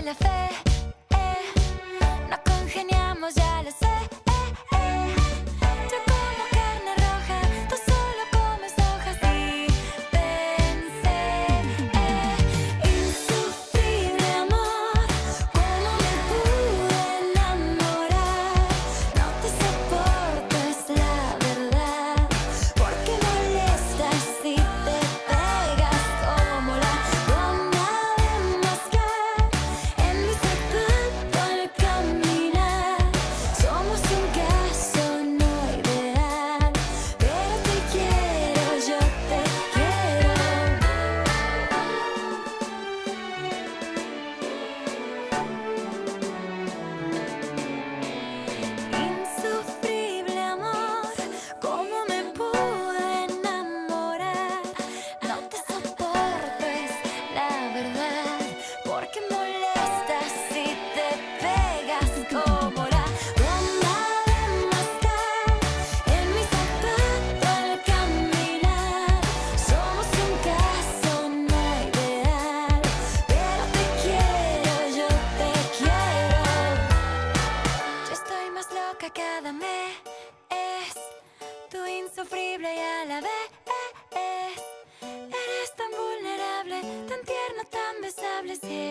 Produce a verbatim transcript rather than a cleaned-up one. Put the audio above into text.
la fe, eh. No congeniamos, ya lo sé, eh, eh. Yo como carne roja, tú solo comes hojas y pensé, eh. Insufrible amor, ¿cómo me pude enamorar? No te soporto, es la verdad, porque molestas si te pegas como la goma de mascar en mi zapato al caminar. Somos un caso no ideal, pero te quiero, yo te quiero. Insufrible amor, ¿cómo me pude enamorar? No te soporto, es la verdad, porque molestas si te pegas como la goma de mascar en mi zapato al caminar. Somos un caso no ideal, pero te quiero, yo te quiero. Yo estoy más loca cada mes, tú insufrible y a la vez. Eres tan vulnerable, tan tierno, tan besable, si